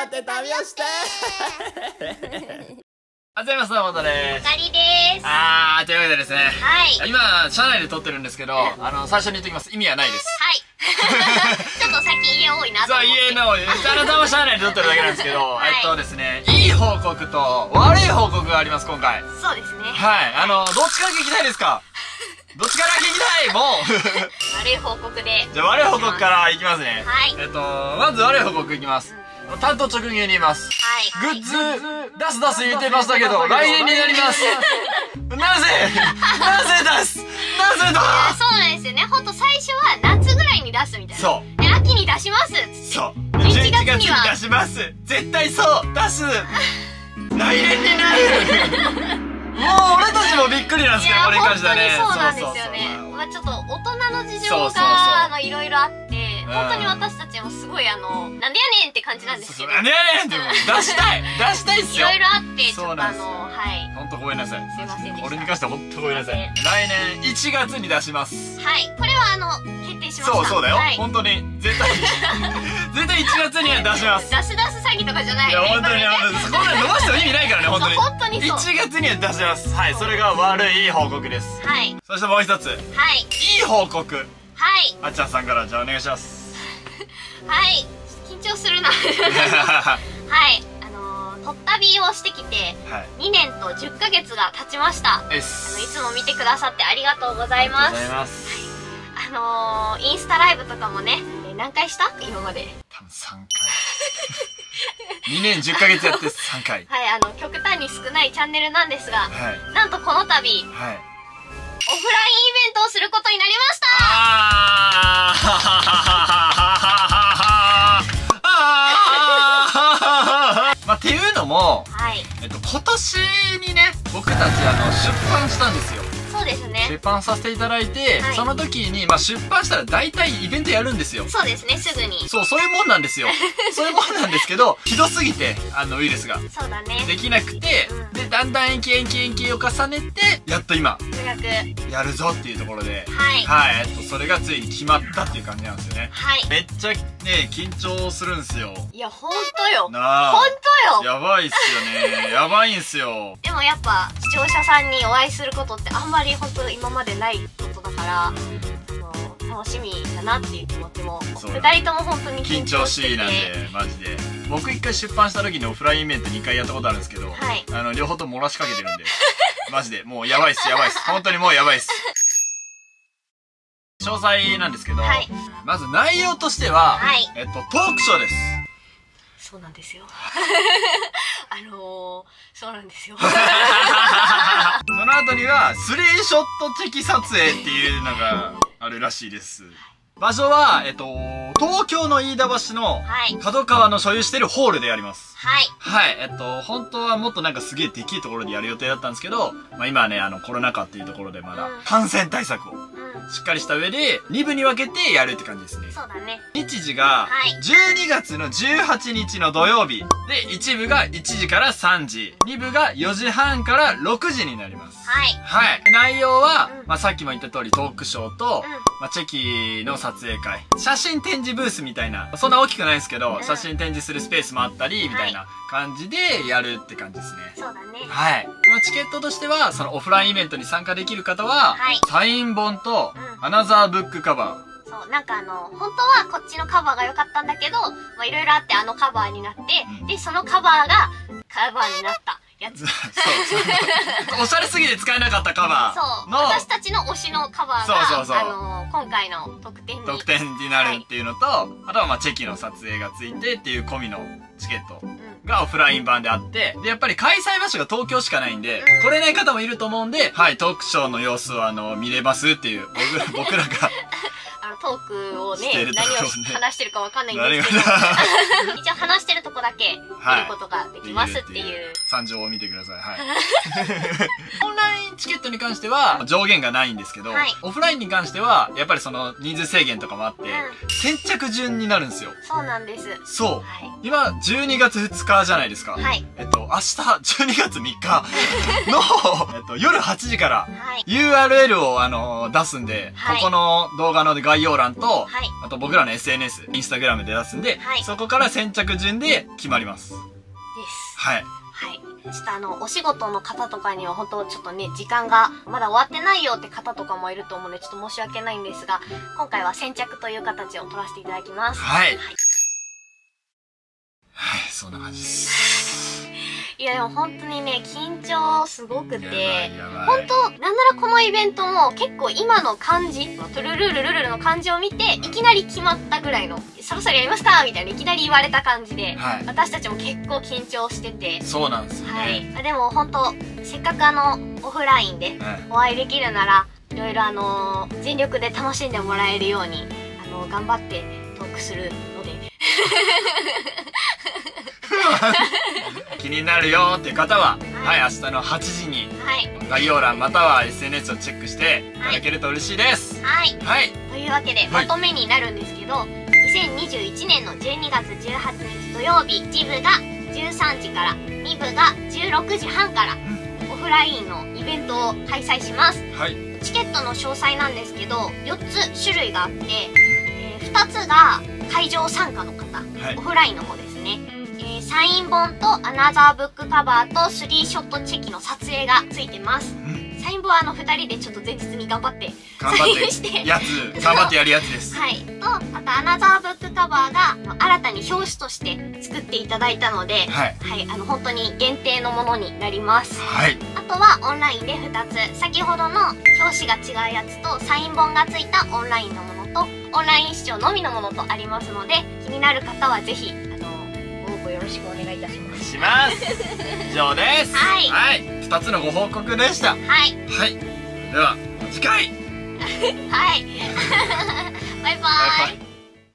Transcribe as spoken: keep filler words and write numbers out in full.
って旅をしてありがとうございます。山本です。 あかりです。 あー、というわけでですね。 はい。 今、車内で撮ってるんですけど、あの、最初に言っておきます。意味はないです。 はい。ちょっとさっき家多いなと思って。 そう、家の、あなたは車内で撮ってるだけなんですけど、はい、えっとですね、いい報告と悪い報告があります、今回。 そうですね。 はい。あの、どっちから聞きたいですか？どっちから聞きたい？もう悪い報告で。 じゃあ悪い報告からいきますね。 はい。 えっと、まず悪い報告いきます。うん、担当直入に言います。 はい。 グッズ、出す出す言ってましたけど、来年になります。なぜなぜ出すなぜだそうなんですよね。ほんと最初は夏ぐらいに出すみたいな。 そう。 で、秋に出しますっつって。 そう。 じゅういちがつには。 じゅういちがつに出します。絶対そう出す来年になるもう俺たちもびっくりなんですけど、これに関してはね。 そうなんですよね。まあちょっと大人の事情が、あの、いろいろあって、本当に私たちもすごいあの、なんでやねんって感じなんですけど。 なんでやねんって出したい出したいっすよ。 いろいろあって、ちょっとあの、はい。 ほんとごめんなさい。 すいませんでした。 これに関してはほんとごめんなさい。来年いちがつに出します。 はい。これはあの、決定しました。 そうそうだよ。ほんとに、絶対、絶対いちがつには出します。 出し出す詐欺とかじゃないよね。いや、ほんとに、そこまで伸ばしても意味ないからね、ほんとに。 本当にそう。 いちがつには出します。はい、それが悪い報告です。 はい。 そしてもう一つ。 はい。 いい報告。 はい。 あっちゃんさんからじゃあお願いします。 はい。緊張するな。はい。あのー、とったびをしてきて、にねんとじゅっかげつが経ちました。あの、いつも見てくださってありがとうございます。ありがとうございます。あのー、インスタライブとかもね、何回した今まで。 多分さんかい。にねんじゅっかげつやってさんかい。 はい、あの、極端に少ないチャンネルなんですが、 はい、なんとこの度、はい、オフラインイベントをすることになりました。 あーまあ、っていうのも、はい、えっと、今年にね、僕たちあの、出版したんですよ。 そうですね。 出版させていただいて、はい、その時に、まあ、出版したら大体イベントやるんですよ。 そうですね、すぐに。 そう、そういうもんなんですよ。そういうもんなんですけど、ひどすぎて、あの、ウイルスが。 そうだね。 できなくて、うん、で、だんだん延期延期延期を重ねて、やっと今、やるぞっていうところで、はい。はい、えっと、それがついに決まったっていう感じなんですよね。はい。めっちゃね、緊張するんすよ。 いや、ほんとよ。 なあ。 ほんとよ。 やばいっすよね。やばいんすよ。 でもやっぱ、視聴者さんにお会いすることってあんまりほんと今までないことだから、あの、楽しみだなっていう気持ちも、ふたりとも本当に緊張してて。緊張しいなんで、マジで。僕一回出版した時にオフラインイベントにかいやったことあるんですけど、はい、あの、両方とも漏らしかけてるんで、マジで、もうやばいっす、やばいっす。本当にもうやばいっす。詳細なんですけど、はい、まず内容としては、はい、えっと、トークショーです。 そうなんですよ。あのー、そうなんですよ。 その後には、スリーショットチェキ撮影っていうのがあるらしいです。場所は、えっと、東京の飯田橋の角川の所有してるホールでやります。はい。はい。えっと、本当はもっとなんかすげえできるところでやる予定だったんですけど、まあ今はね、あのコロナ禍っていうところでまだ感染対策をしっかりした上でにぶに分けてやるって感じですね。 そうだね。 日時がじゅうにがつのじゅうはちにちの土曜日で、いちぶがいちじからさんじ、にぶがよじはんからろくじになります。はい。はい。内容は、まあさっきも言った通りトークショーと、まあチェキの撮影会、写真展示ブースみたいな、そんな大きくないんですけど、写真展示するスペースもあったりみたいな感じでやるって感じですね。 そうだね。 はい。まあチケットとしては、そのオフラインイベントに参加できる方は、はい、サイン本と、アナザーブックカバー。 そう、なんかあの、本当はこっちのカバーが良かったんだけど、まあいろいろあってあのカバーになって、うん、で、そのカバーがカバーになったやつ。そうそう。おしゃれすぎて使えなかったカバーの。 そう。私たちの推しのカバーが、そうそうそう。あの、今回の特典に。 特典になるっていうのと、はい、あとはまあチェキの撮影がついてっていう込みのチケット。がオフライン版であって、で、やっぱり開催場所が東京しかないんで、うん、来れない方もいると思うんで、はい、トークショーの様子をあの、見れますっていう、僕僕らが。 あの、トークをね、何を話してるかわかんないんですけど、一応話してるとこだけ見ることができますっていう。 惨状を見てください。はい。オンラインチケットに関しては上限がないんですけど、はい、オフラインに関しては、やっぱりその人数制限とかもあって、うん、先着順になるんですよ。 そうなんです。 そう。はい、今、じゅうにがつふつかじゃないですか。はい。えっと、明日、じゅうにがつみっかの、えっと、夜はちじから、ユーアールエル を、あの、出すんで、はい、ここの動画の概要欄と、はい、あと僕らの エスエヌエス、インスタグラムで出すんで、はい、そこから先着順で決まります。 です。 はい。 はい。ちょっとあの、お仕事の方とかには本当ちょっとね、時間がまだ終わってないよって方とかもいると思うので、ちょっと申し訳ないんですが、今回は先着という形を取らせていただきます。 はい。 はい、 はい、そんな感じです。 いやでも本当にね、緊張すごくて、 やばいやばい、 本当なんならこのイベントも結構今の感じ、トゥルルルルルルの感じを見て、いきなり決まったぐらいの、そろそろやりますかみたいないきなり言われた感じで、はい、私たちも結構緊張してて。 そうなんですよね。 はい。でも本当せっかくあの、オフラインでお会いできるなら、いろいろあのー、全力で楽しんでもらえるように、あのー、頑張ってトークするので。 気になるよっていう方は、はい、はい、明日のはちじに概要欄または エスエヌエス をチェックしていただけると嬉しいです。はい、はい、というわけでまとめになるんですけど、はい、にせんにじゅういちねんのじゅうにがつじゅうはちにち土曜日、いち部がじゅうさんじからに部がじゅうろくじはんからオフラインのイベントを開催します。はい、チケットの詳細なんですけどよっつ種類があって、えー、ふたつが会場参加の方、はい、オフラインの方ですね。えー、サイン本とアナザーブックカバーとスリーショットチェキの撮影がついてます。うん、サイン本はあのふたりでちょっと前日に頑張ってサインしてやつ頑張ってやるやつです。 はい。とあとアナザーブックカバーが新たに表紙として作っていただいたので、はい、はい、あの本当に限定のものになります。はい。あとはオンラインでふたつ、先ほどの表紙が違うやつとサイン本がついたオンラインのものとオンライン視聴のみのものとありますので、気になる方はぜひよろしくお願いいたします。 します。以上です。はい。はい。二つのご報告でした。はい。はい。では次回。 はい。バイバイ。バイバイ。